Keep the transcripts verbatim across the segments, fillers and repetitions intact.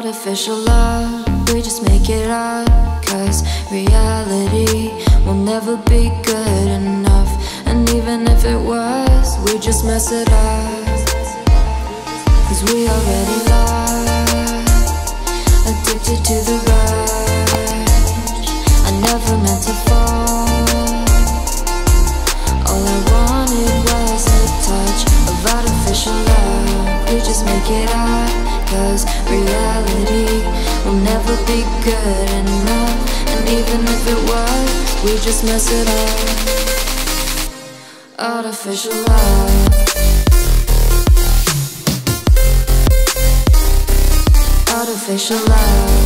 Artificial love, we just make it up, 'cause reality will never be good enough. And even if it was, we just mess it up, 'cause we already lost, addicted to the rush. I never meant to fall, all I wanted was a touch of artificial love. We just make it up, 'cause reality will never be good enough. And even if it was, we just mess it up. Artificial love, artificial love,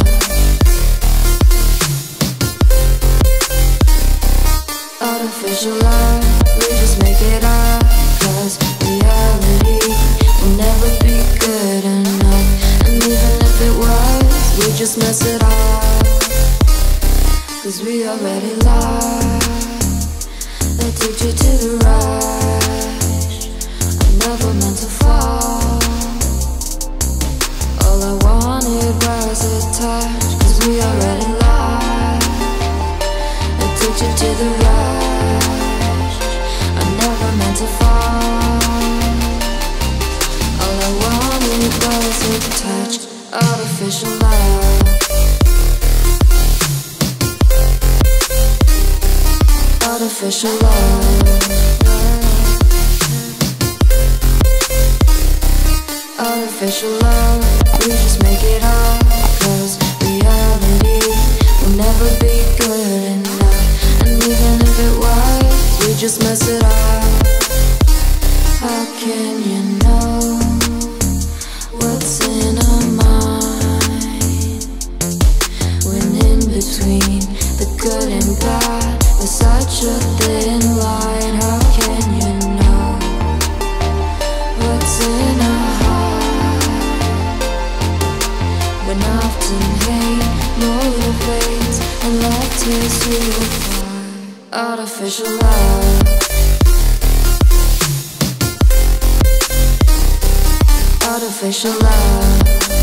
artificial love. We just make it up, 'cause reality will never be good enough. And even if it was, we just mess it up, 'cause we already lost, addicted to the rush. I never meant to fall, all I wanted was a touch, 'cause we already lost, addicted to the rush. I never meant to fall, all I wanted was a touch. Artificial love, artificial love, artificial love. We just make it up, 'cause reality will never be good enough. And even if it was, we just mess it up. How can you know what's in a mind, when in between the good and bad there's such a thin line? How can you know what's in a heart, when often hate motivates and love tears you apart? Artificial love, artificial love,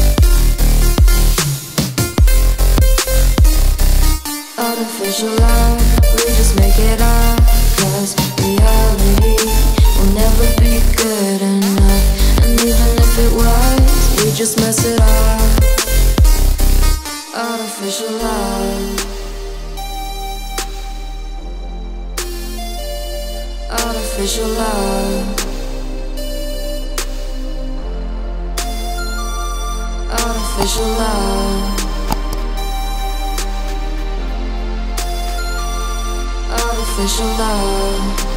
artificial love. We just make it up, 'cause reality will never be good enough. And even if it was, we just mess it up. Artificial love, artificial love, artificial love, artificial love.